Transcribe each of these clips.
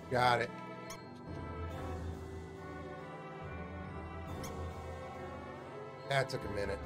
Got it. That took a minute.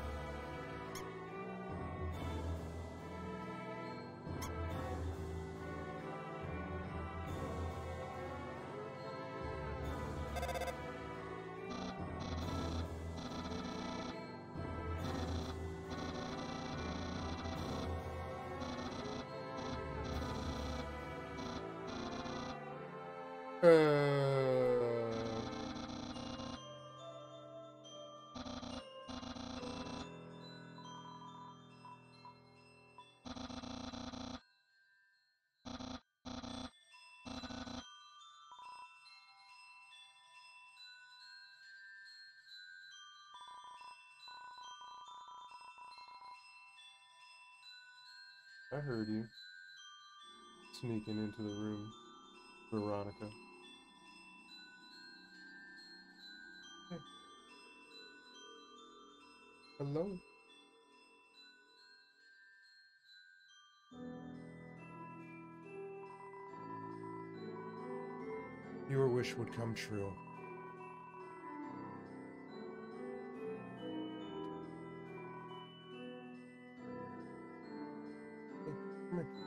I heard you sneaking into the room, Veronica. Hey. Hello. Your wish would come true. Hey, come here.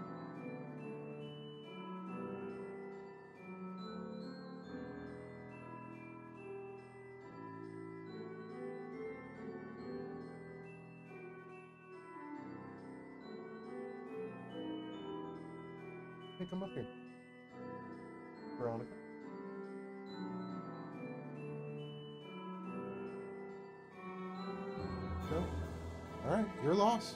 Hey, come up here, Veronica. No? Alright, your loss.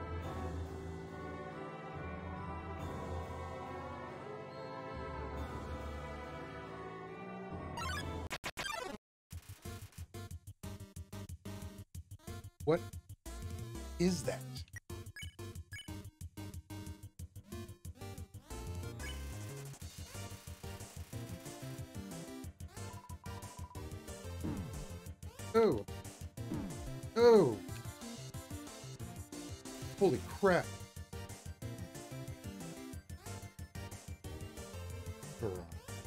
What is that? Oh. Oh. Holy crap. Veronica.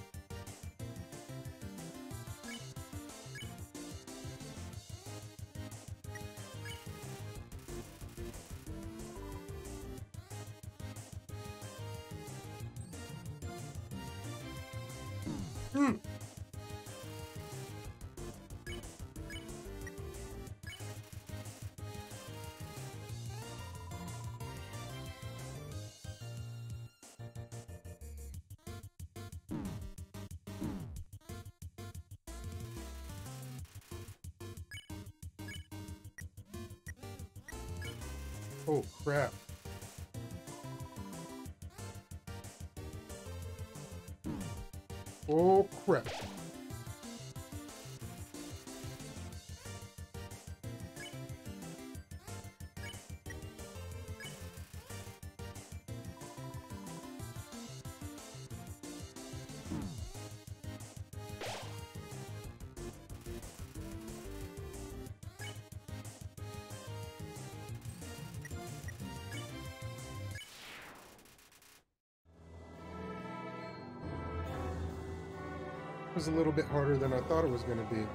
Mm. Oh crap. Oh crap. It was a little bit harder than I thought it was going to be.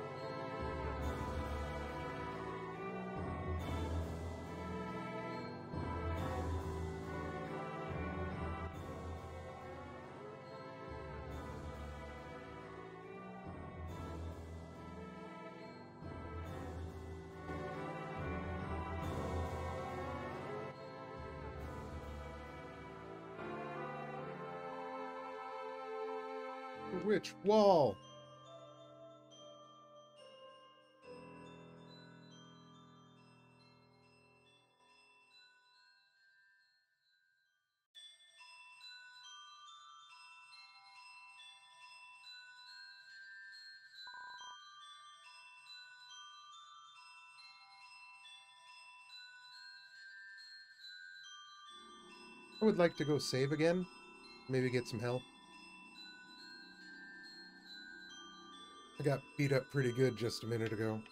Which wall? I would like to go save again. Maybe get some help. I got beat up pretty good just a minute ago.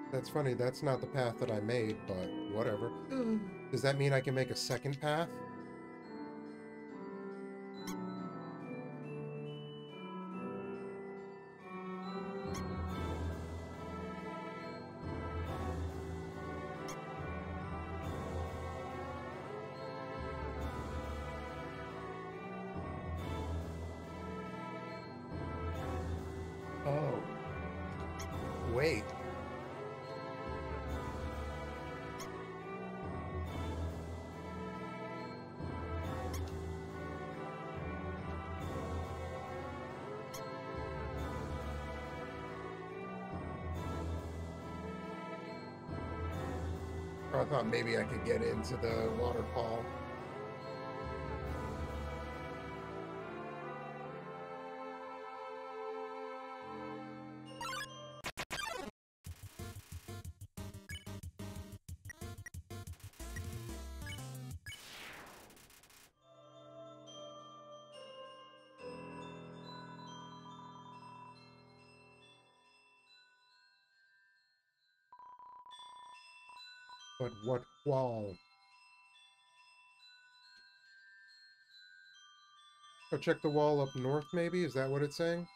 That's funny. That's not the path that I made, but whatever. Does that mean I can make a second path? Oh, wait. I thought maybe I could get into the waterfall. But what wall? Oh, check the wall up north, maybe? Is that what it's saying?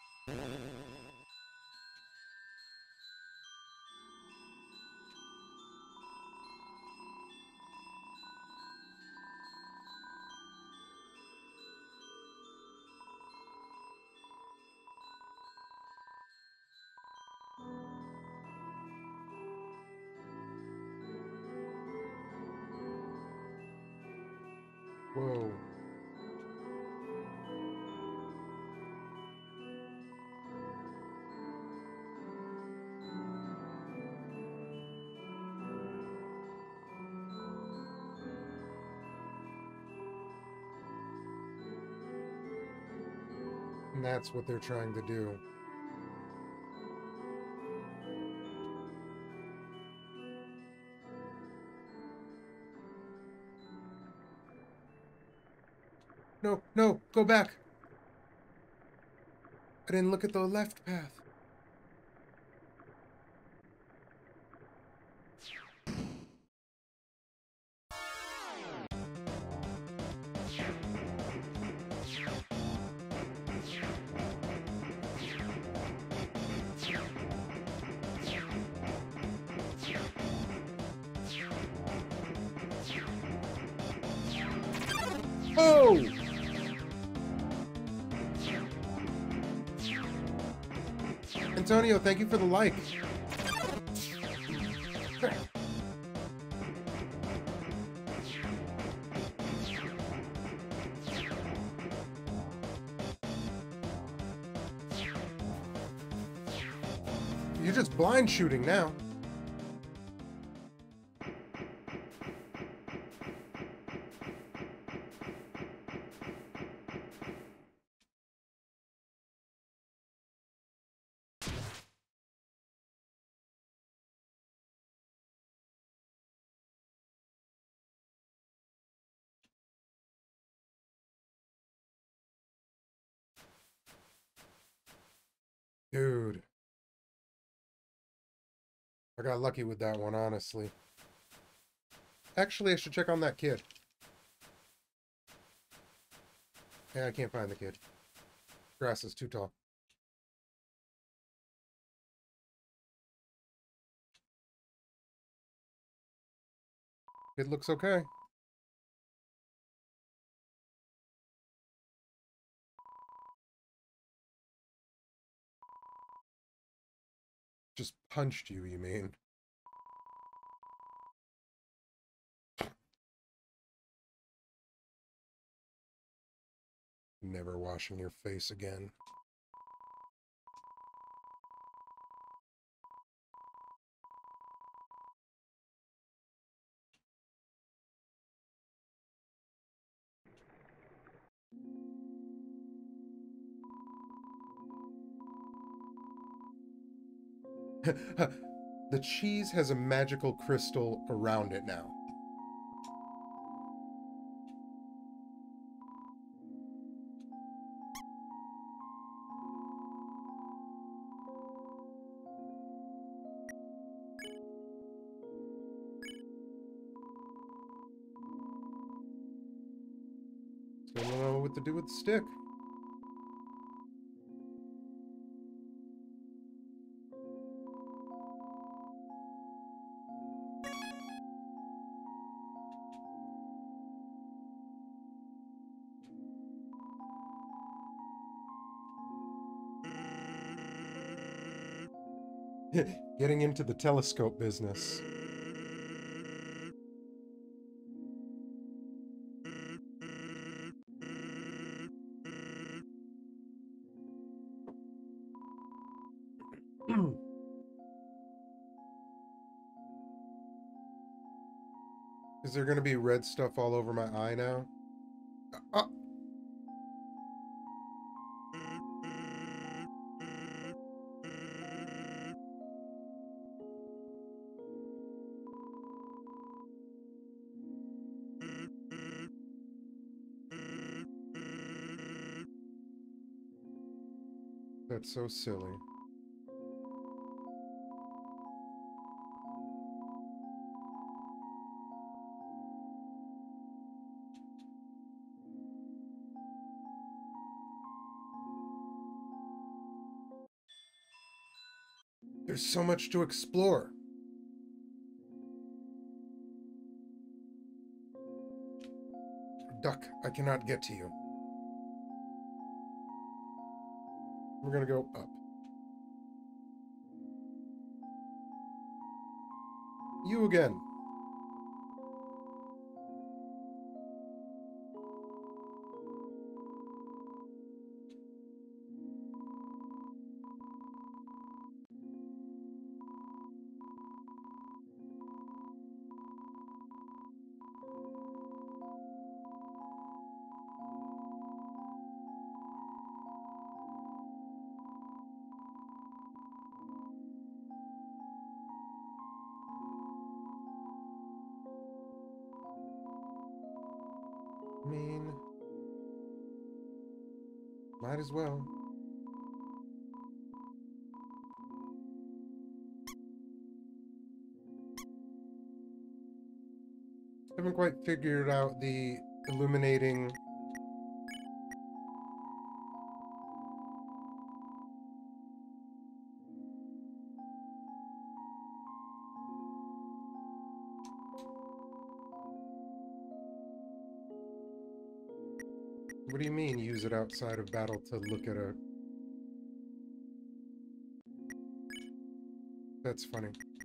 Whoa. And that's what they're trying to do. No, no, go back. I didn't look at the left path. Oh! Antonio, thank you for the like. You're just blind shooting now. Dude. I got lucky with that one, honestly. Actually, I should check on that kid. Yeah, I can't find the kid. Grass is too tall. It looks okay. Just punched you, you mean? Never washing your face again. The cheese has a magical crystal around it now. Still don't know what to do with the stick. Getting into the telescope business. Is there going to be red stuff all over my eye now? That's so silly. There's so much to explore. Duck, I cannot get to you. We're gonna go up. You again. I mean, might as well. Haven't quite figured out the illuminating. What do you mean, use it outside of battle to look at a... That's funny.